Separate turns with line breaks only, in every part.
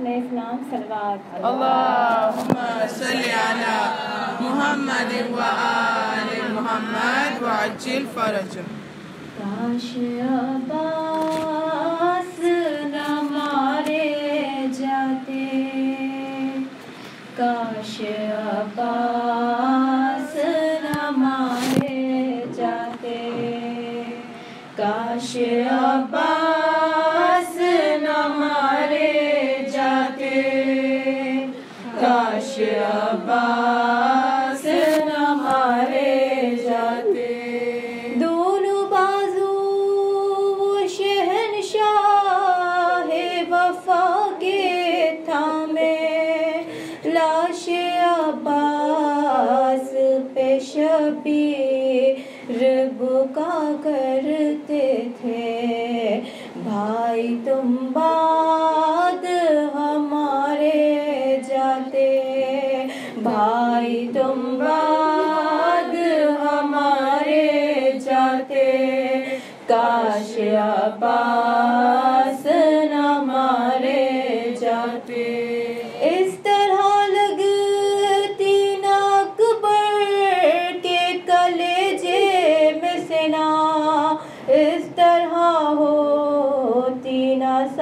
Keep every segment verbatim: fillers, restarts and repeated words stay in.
इस्लाम सलवात
अल्लाहुम्मा सल्ली अला मुहम्मद व आले मुहम्मद व अज्जिल फरजह।
काश अब्बास न मारे जाते, काश अब्बास न मारे जाते, काश अब्बास न मारे जाते, काश अब्बास न मारे जाते। दोनों बाजू शहनशाह वफा के थामे, लाश अब्बास पे शबीर बुका करते थे। भाई तुम बाद हमारे जाते, भाई तुम बाद हमारे जाते, काश अब्बास न मारे जाते। इस तरह लगती न अकबर के कलेजे में सेना, इस तरह होती न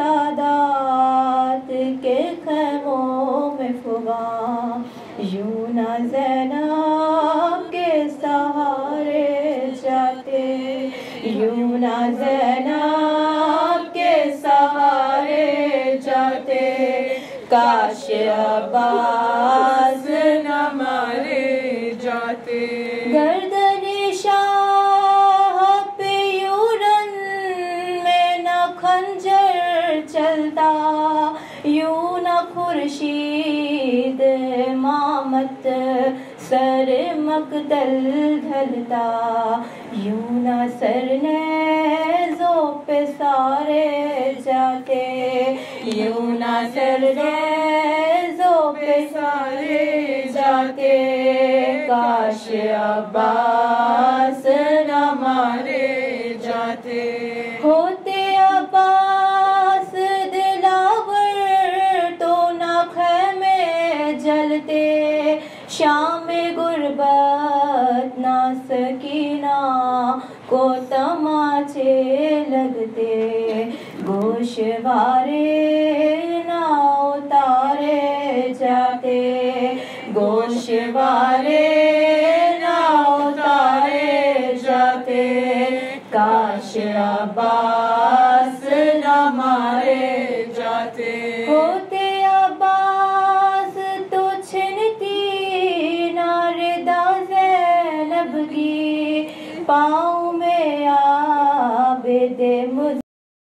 सादात के खैमों में फुगा। यूं न ज़ैनब के सहारे जाते, यूं न ज़ैनब के सहारे जाते, काश अब्बास न मारे जाते। गर्दने शाह पे यूरन में न खंजर चलता, यूं न खुर्शीद इमामत सर मकदल ढलता, यूं न सरनेज़ों पे सारे जाते, यूं न सरनेज़ों पे सारे जाते, काश अब्बास न मारे जाते। होते अब्बास दिलावर तो न ख़ैमे जलते, शाम गुरबत ना सकीना को तमाचे लगते, गोशवारे ना उतारे जाते, गोशवारे ना उतारे जाते, काश अब्बास न मारे जाते। होते अब्बास तो छिनती ना रिदा ज़ैनब की, पाँव में आ